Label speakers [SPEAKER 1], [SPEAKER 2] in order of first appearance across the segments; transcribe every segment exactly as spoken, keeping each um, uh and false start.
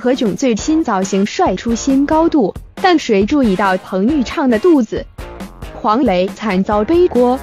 [SPEAKER 1] 何炅最新造型帅出新高度，但谁注意到彭昱畅的肚子？黄磊惨遭背锅。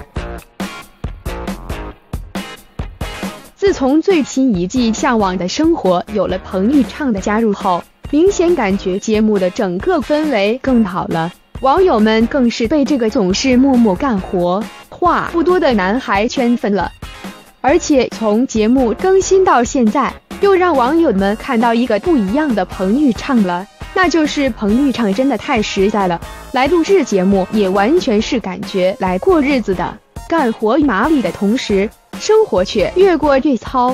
[SPEAKER 1] 自从最新一季《向往的生活》有了彭昱畅的加入后，明显感觉节目的整个氛围更好了。网友们更是被这个总是默默干活、话不多的男孩圈粉了。而且从节目更新到现在，又让网友们看到一个不一样的彭昱畅了，那就是彭昱畅真的太实在了，来录制节目也完全是感觉来过日子的，干活麻利的同时，生活却越过越糙。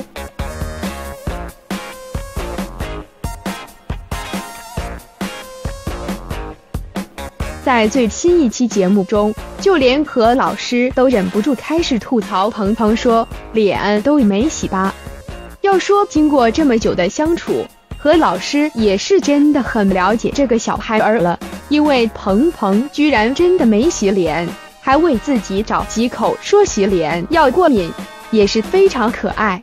[SPEAKER 1] 在最新一期节目中，就连何老师都忍不住开始吐槽彭彭说脸都没洗吧。要说经过这么久的相处，何老师也是真的很了解这个小孩儿了，因为彭彭居然真的没洗脸，还为自己找藉口说洗脸要过敏，也是非常可爱。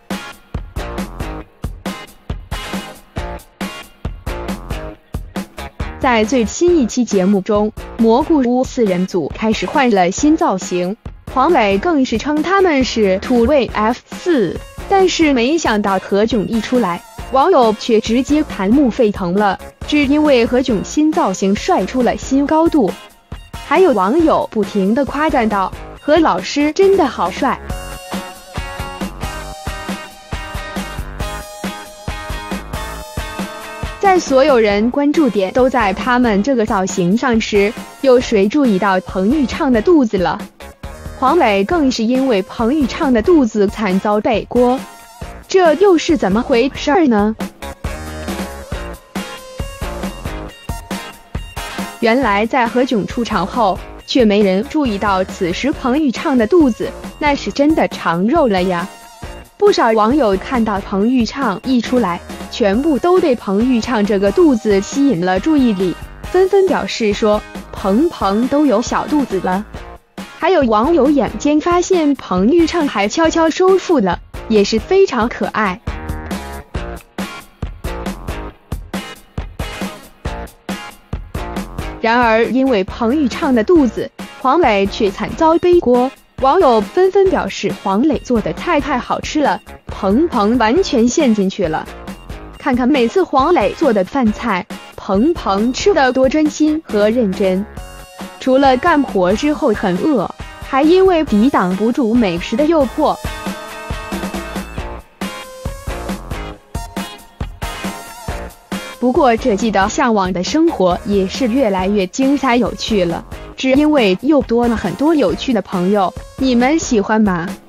[SPEAKER 1] 在最新一期节目中，蘑菇屋四人组开始换了新造型，黄磊更是称他们是土味 F 四， 但是没想到何炅一出来，网友却直接弹幕沸腾了，只因为何炅新造型帅出了新高度。还有网友不停地夸赞道：“何老师真的好帅。”在所有人关注点都在他们这个造型上时，有谁注意到彭昱畅的肚子了？黄磊更是因为彭昱畅的肚子惨遭背锅，这又是怎么回事呢？原来在何炅出场后，却没人注意到此时彭昱畅的肚子，那是真的长肉了呀！不少网友看到彭昱畅一出来，全部都被彭昱畅这个肚子吸引了注意力，纷纷表示说彭彭都有小肚子了。还有网友眼尖发现彭昱畅还悄悄收腹了，也是非常可爱。然而因为彭昱畅的肚子，黄磊却惨遭背锅，网友纷纷表示黄磊做的菜太好吃了，彭彭完全陷进去了。看看每次黄磊做的饭菜，彭彭吃得多专心和认真。除了干活之后很饿，还因为抵挡不住美食的诱惑。不过这季的《向往的生活》也是越来越精彩有趣了，只因为又多了很多有趣的朋友，你们喜欢吗？